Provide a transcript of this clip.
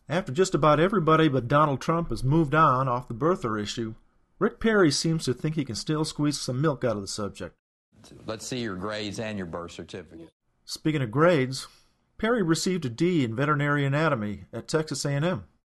After just about everybody but Donald Trump has moved on off the birther issue, Rick Perry seems to think he can still squeeze some milk out of the subject. Let's see your grades and your birth certificate. Speaking of grades, Perry received a D in veterinary anatomy at Texas A&M.